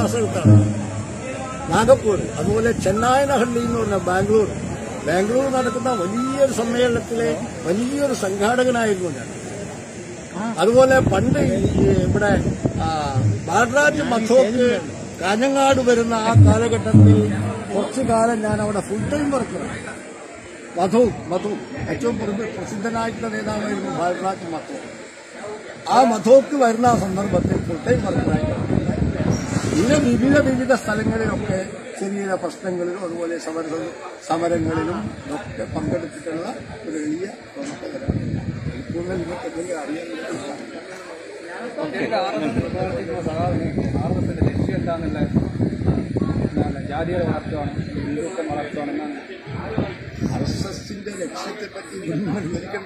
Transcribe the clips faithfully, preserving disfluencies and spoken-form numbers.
കാസർഗോഡാണ്, നാഗപ്പൂർ, അതുപോലെ ചെന്നായനഹള്ളി എന്ന് പറഞ്ഞ ബാംഗ്ലൂർ. ബാംഗ്ലൂർ നടക്കുന്ന വലിയൊരു സമ്മേളനത്തിലെ വലിയൊരു സംഘാടകനായിരുന്നു ഞാൻ. അതുപോലെ പണ്ട് ഇവിടെ ബാലരാജ് മധോക്ക് കാഞ്ഞങ്ങാട് വരുന്ന ആ കാലഘട്ടത്തിൽ കുറച്ചു കാലം ഞാൻ അവിടെ ഫുൾ ടൈം വർക്കറാണ്. മധു മധു ഏറ്റവും പ്രസിദ്ധനായിട്ടുള്ള നേതാവായിരുന്നു ബാലരാജ് മധു. ആ മധോക്ക് വരുന്ന സന്ദർഭത്തിൽ ഫുൾ ടൈം വർക്കറായിട്ടാണ്. പിന്നെ വിവിധ വിവിധ സ്ഥലങ്ങളിലൊക്കെ ചെറിയ പ്രശ്നങ്ങളിലും അതുപോലെ സമര സമരങ്ങളിലും ഒക്കെ പങ്കെടുത്തിട്ടുള്ള ഒരു വലിയ പ്രവർത്തകരാണ്. കൂടുതൽ ഇതൊക്കെ എന്തെങ്കിലും അറിയാൻ ആർഎസ്എസിന്റെ ലക്ഷ്യം എന്താണെന്നുള്ള ജാതിയുടെ വളർത്തുകയാണ്, ഹിന്ദുത്വം വളർത്തുകയാണെന്നാണ്. ആർ എസ് എസിന്റെ ലക്ഷ്യത്തെ പറ്റി വിവരിക്കണ്ട,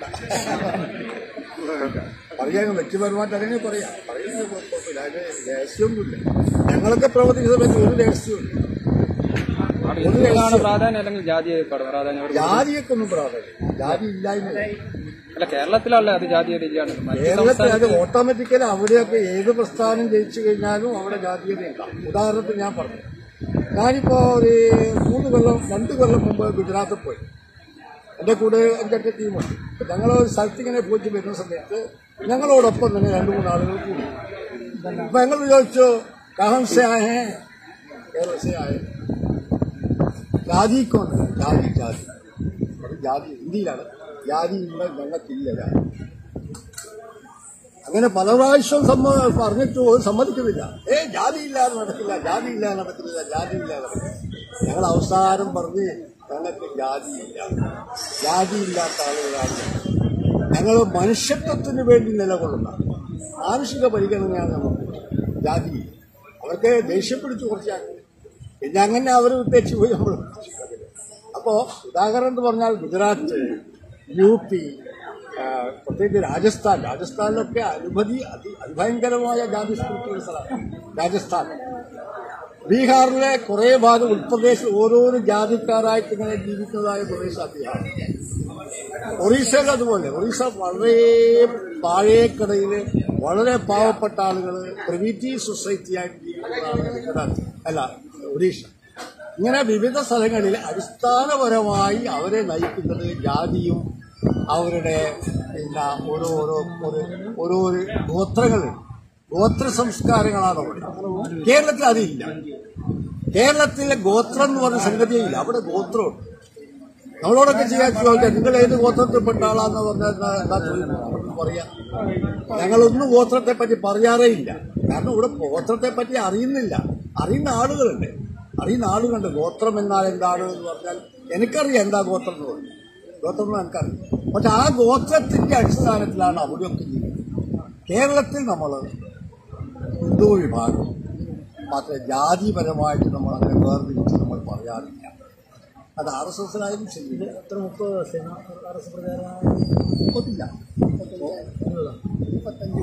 പറയാൻ വ്യക്തിപരമായിട്ട് അങ്ങനെ പറയാം. പറയുന്നത് കുഴപ്പമില്ല, അതിന് രഹസ്യമൊന്നുമില്ല. ഞങ്ങളൊക്കെ പ്രവർത്തിച്ചതിനെ പറ്റി ഒരു രഹസ്യമുണ്ട്. പ്രാധാന്യം അല്ലെങ്കിൽ ജാതിയെ പ്രാധാന്യം? ജാതിയൊക്കെ ഒന്നും പ്രാധാന്യം, ജാതി ഇല്ലായ്മ അല്ല. കേരളത്തിലല്ല അത് ജാതിയുടെ ഇല്ലാണ്ട്. കേരളത്തിൽ അത് ഓട്ടോമാറ്റിക്കലി അവിടെയൊക്കെ ഏത് പ്രസ്ഥാനം ജയിച്ചു കഴിഞ്ഞാലും അവിടെ ജാതീയത ഉണ്ടാവും. ഉദാഹരണത്തിന് ഞാൻ പറഞ്ഞു, ഞാനിപ്പോ ഒരു മൂന്ന് കൊല്ലം രണ്ട് കൊല്ലം മുമ്പ് ഗുജറാത്തിൽ പോയി. എന്റെ കൂടെ അഞ്ചെട്ട് ടീമുണ്ട്. ഞങ്ങൾ ഒരു സ്ഥലത്ത് ഇങ്ങനെ പോയിട്ട് വരുന്ന സമയത്ത് ഞങ്ങളോടൊപ്പം തന്നെ രണ്ടു മൂന്ന് ആളുകൾ കൂടി. അപ്പൊ ഞങ്ങൾ ചോദിച്ചു, കഹം സെ ആയേ? കേരള സെ ആയേ? ജാതിക്കൊണ്ട് ജാതി ജാതി ജാതി ഹിന്ദിയിലാണ്. ജാതി ഇല്ല, ഞങ്ങൾക്കില്ല ജാതി. അങ്ങനെ പല പ്രാവശ്യം പറഞ്ഞിട്ട് സമ്മതിക്കുന്നില്ല. ഏ ജാതി ഇല്ലാതെ നടക്കില്ല, ജാതി ഇല്ലാതെ നടക്കുന്നില്ല, ജാതി ഇല്ലാതെ നടക്കില്ല. ഞങ്ങൾ അവസാനം പറഞ്ഞ് ഞങ്ങൾക്ക് ജാതിയില്ല, ജാതിയില്ലാത്ത ആളുകളാണ് ഞങ്ങൾ. മനുഷ്യത്വത്തിന് വേണ്ടി നിലകൊള്ളുന്ന മാനുഷിക പരിഗണനയാണ് നമുക്ക്. ജാതി അവർക്ക് ദേഷ്യം പിടിച്ചു കുറച്ചാണ്. പിന്നെ അങ്ങനെ അവർ വിട്ടേച്ച് പോയി നമ്മൾ. അപ്പോ ഉദാഹരണം എന്ന് പറഞ്ഞാൽ ഗുജറാത്ത്, യു പി, പ്രത്യേകിച്ച് രാജസ്ഥാൻ. രാജസ്ഥാനിലൊക്കെ അനുമതി അതി അതിഭയങ്കരമായ ജാതി സ്പിരിറ്റുള്ള സ്ഥലമാണ് രാജസ്ഥാൻ. ബീഹാറിലെ കുറെ ഭാഗം ഉൾപ്രദേശം ഓരോരോ ജാതിക്കാരായിട്ട് ഇങ്ങനെ ജീവിക്കുന്നതായ പ്രദേശമാണ് ബീഹാർ. ഒറീസയിൽ അതുപോലെ. ഒറീസ വളരെ താഴേക്കടയില് വളരെ പാവപ്പെട്ട ആളുകൾ പ്രിമിറ്റീവ് സൊസൈറ്റി ആയിട്ട് ജീവിക്കുന്നതാണ് ഗുജറാത്ത്, അല്ല ഒറീസ. ഇങ്ങനെ വിവിധ സ്ഥലങ്ങളിൽ അടിസ്ഥാനപരമായി അവരെ നയിക്കുന്നത് ജാതിയും അവരുടെ പിന്നെ ഓരോ ഓരോ ഓരോ ഗോത്രങ്ങൾ, ഗോത്ര സംസ്കാരങ്ങളാണ് അവിടെ. കേരളത്തിൽ അതില്ല. കേരളത്തിലെ ഗോത്രം എന്ന് പറഞ്ഞ സംഗതിയില്ല. അവിടെ ഗോത്രമുണ്ട്. നമ്മളോടൊക്കെ ചെയ്യാൻ ചോദിക്കാം, നിങ്ങൾ ഏത് ഗോത്രത്തിൽപ്പെട്ട ആളാന്ന് പറഞ്ഞാൽ പറയാം. ഞങ്ങളൊന്നും ഗോത്രത്തെ പറ്റി പറയാറേ ഇല്ല. കാരണം ഇവിടെ ഗോത്രത്തെ പറ്റി അറിയുന്നില്ല. അറിയുന്ന ആളുകളുണ്ട്, അറിയുന്ന ആളുകളുണ്ട്. ഗോത്രം എന്നാൽ എന്താണ് എന്ന് പറഞ്ഞാൽ എനിക്കറിയാം എന്താ ഗോത്രം എന്ന് പറഞ്ഞു. ഗോത്രം എനിക്കറിയാം. പക്ഷെ ആ ഗോത്രത്തിന്റെ അടിസ്ഥാനത്തിലാണ് അവിടെയൊക്കെ ജീവിക്കുന്നത്. കേരളത്തിൽ നമ്മൾ ഹിന്ദു വിഭാഗം മാത്രമേ ജാതിപരമായിട്ട് നമ്മൾ അങ്ങനെ വേർതിരിച്ച് നമ്മൾ പറയാറില്ല. അത് ആർ എസ് എസിലായാലും ശരി. എത്ര മുപ്പത് വർഷം ആർ എസ് മുപ്പത്തില്ല മുപ്പത്തഞ്ച്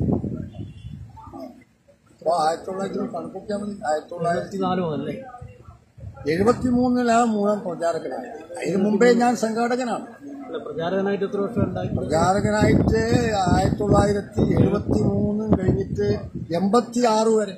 അപ്പോൾ ആയിരത്തി തൊള്ളായിരത്തി കണക്കൊക്കെയാൽ മതി. ആയിരത്തി തൊള്ളായിരത്തി നാല് മുതലല്ലേ എഴുപത്തി മൂന്നിലാണ് മൂന്നാം പ്രചാരകനായത്. അതിന് മുമ്പേ ഞാൻ സംഘാടകനാണ്. പ്രചാരകനായിട്ട് എത്ര വർഷം ഉണ്ടായി? പ്രചാരകനായിട്ട് ആയിരത്തി തൊള്ളായിരത്തി എഴുപത്തി മൂന്നും കഴിഞ്ഞിട്ട് എൺപത്തി ആറ് വരെ.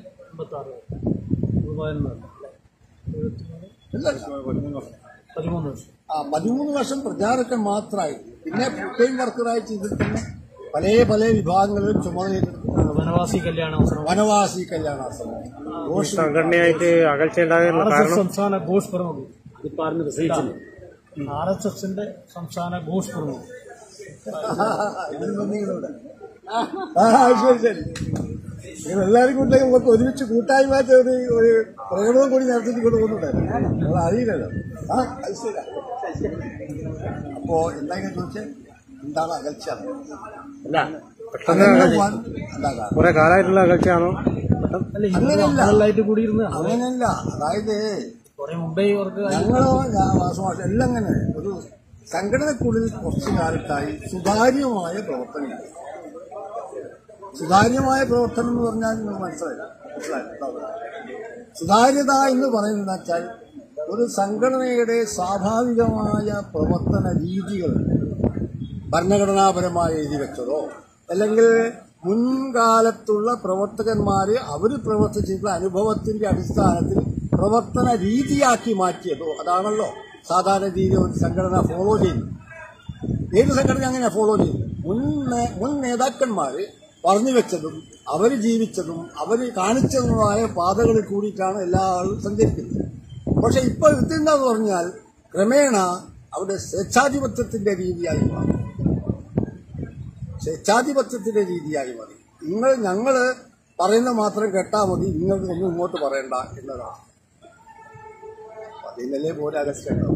ആ പതിമൂന്ന് വർഷം പ്രചാരകൻ മാത്രമായി. പിന്നെ ഫുൾ ടൈം വർക്കറായി ചെയ്തിട്ട് പല പല വിഭാഗങ്ങളിലും ചുമതല. വനവാസി കല്യാണാശ്രമം, വനവാസി കല്യാണാശ്രമം സംഘടനയായിട്ട് അകൽച്ച ഉണ്ടാകുന്ന സംസ്ഥാന ഘോഷ് പ്രമുഖ് ഡിപ്പാർട്ട്മെന്റ്, ആർ എസ് എസിന്റെ സംസ്ഥാന ഘോഷ് പ്രമുഖ്. ശരി ശരി. നിങ്ങൾ എല്ലാവരും കൂടെ നമുക്ക് ഒരുമിച്ച് കൂട്ടായ്മ ഒരു ഒരു പ്രകടനം കൂടി നടത്തിയിട്ട് കൊണ്ട് പോകുന്നുണ്ടായിരുന്നു. നമ്മൾ അറിയില്ലല്ലോ. ആ അത് ശരി. അപ്പോ എന്തായാലും ചോദിച്ചാൽ എന്താണ് അകൽച്ച? കുറെ കാലമായിട്ടുള്ള അകൽച്ചയാണോ? അങ്ങനെയല്ല കൂടിയിരുന്ന അങ്ങനെയല്ല. അതായത് ഞങ്ങളോ വാസമാഷ എല്ലാം അങ്ങനെ ഒരു സംഘടനക്കുള്ളിൽ കുറച്ചു കാലത്തായി സുതാര്യമായ പ്രവർത്തനം. സുതാര്യമായ പ്രവർത്തനം എന്ന് പറഞ്ഞാൽ നിങ്ങൾ മനസ്സിലായി മനസ്സിലായി സുതാര്യത എന്ന് പറയുന്നത് വെച്ചാൽ ഒരു സംഘടനയുടെ സ്വാഭാവികമായ പ്രവർത്തന രീതികൾ ഭരണഘടനാപരമായി എഴുതി വെച്ചതോ അല്ലെങ്കിൽ മുൻകാലത്തുള്ള പ്രവർത്തകന്മാര് അവർ പ്രവർത്തിച്ചിട്ടുള്ള അനുഭവത്തിന്റെ അടിസ്ഥാനത്തിൽ പ്രവർത്തന രീതിയാക്കി മാറ്റിയതോ അതാണല്ലോ സാധാരണ രീതി ഒരു സംഘടന ഫോളോ ചെയ്യുന്നത്. ഏത് സംഘടന അങ്ങനെ ഫോളോ ചെയ്യുന്നു? മുൻ മുൻ നേതാക്കന്മാര് പറഞ്ഞു വെച്ചതും അവർ ജീവിച്ചതും അവർ കാണിച്ചതുമായ പാതകളിൽ കൂടിയിട്ടാണ് എല്ലാ ആളും സഞ്ചരിക്കുന്നത്. പക്ഷെ ഇപ്പൊ ഇതെന്താന്ന് പറഞ്ഞാൽ ക്രമേണ അവിടെ സ്വേച്ഛാധിപത്യത്തിന്റെ രീതിയായി മാറി. സ്വേച്ഛാധിപത്യത്തിന്റെ രീതിയായി മാറി. നിങ്ങൾ ഞങ്ങള് പറയുന്ന മാത്രം കേട്ടാൽ മതി, നിങ്ങൾക്ക് ഒന്നും ഇങ്ങോട്ട് പറയണ്ട എന്നതാണ്. അതിനല്ലേ പോലെ അഗസ്റ്റുണ്ടാവും.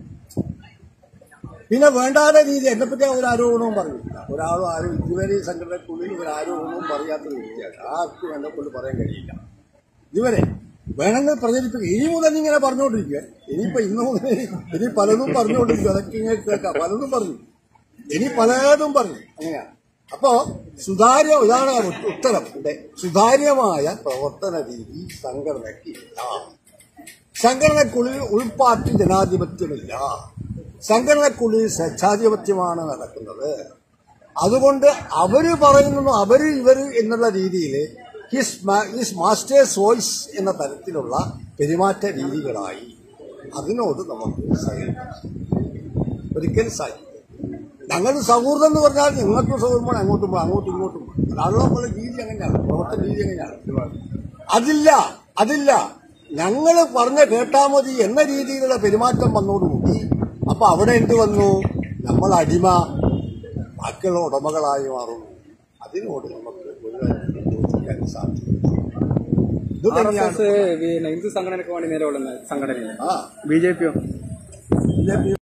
പിന്നെ വേണ്ടാത്ത രീതി എന്നെപ്പറ്റി ഒരു ആരോപണവും പറഞ്ഞില്ല. ഒരാളും ആരും ഇതുവരെ ഈ സംഘടനക്കുള്ളിൽ ഒരു ആരോപണവും പറയാത്ത രീതിയാണ്. ആർക്കും എന്നെ കൊണ്ട് പറയാൻ കഴിയില്ല ഇതുവരെ. വേണമെങ്കിൽ പ്രചരിപ്പിക്കുക. ഇനി മുതൽ ഇങ്ങനെ പറഞ്ഞുകൊണ്ടിരിക്കുക. ഇനിയിപ്പോ ഇന്ന് മുതൽ ഇനി പലതും പറഞ്ഞുകൊണ്ടിരിക്കുക. അതൊക്കെ ഇങ്ങനെ കേൾക്കാം. പലതും പറഞ്ഞു, ഇനി പലതും പറഞ്ഞു. അങ്ങനെയാണ്. അപ്പോ സുതാര്യ ഇതാണ് ഉത്തരം. ഇവിടെ സുതാര്യമായ പ്രവർത്തന രീതി സംഘടനയ്ക്കില്ല. സംഘടനക്കുള്ളിൽ ഉൾപാർട്ടി ജനാധിപത്യമില്ല. സംഘടനക്കുള്ളിൽ സ്വേച്ഛാധിപത്യമാണ് നടക്കുന്നത്. അതുകൊണ്ട് അവര് പറയുന്നു അവര് ഇവര് എന്നുള്ള രീതിയിൽ ഹിസ് ഹിസ് മാസ്റ്റേഴ്സ് വോയിസ് എന്ന തരത്തിലുള്ള പെരുമാറ്റ രീതികളായി. അതിനോട് നമുക്ക് ഒരിക്കലും സാധിക്കും. ഞങ്ങളുടെ സൗഹൃദം എന്ന് പറഞ്ഞാൽ ഞങ്ങൾക്കും സൗഹൃദമാണ്, അങ്ങോട്ടും പോകും അങ്ങോട്ടും ഇങ്ങോട്ടും പോകും. അതാണല്ലോ പോലെ രീതി എങ്ങനെയാണ്, പ്രവർത്തന രീതി എങ്ങനെയാണ്. അതില്ല അതില്ല ഞങ്ങൾ പറഞ്ഞ കേട്ടാ മതി എന്ന രീതിയിലുള്ള പെരുമാറ്റം വന്നോടുകൂടി അപ്പൊ അവിടെ എന്ത് വന്നു? നമ്മൾ അടിമ, ബാക്കിയുള്ള ഉടമകളായി മാറും. അതിനോട് നമുക്ക് യോജിക്കാൻ സാധിക്കും. ഇത് തന്നെയാണ് ഹിന്ദു സംഘടനയ്ക്ക് വേണ്ടി നിലകൊള്ളുന്ന സംഘടന. ആ ബി ജെ പിയോ ബി ജെ പി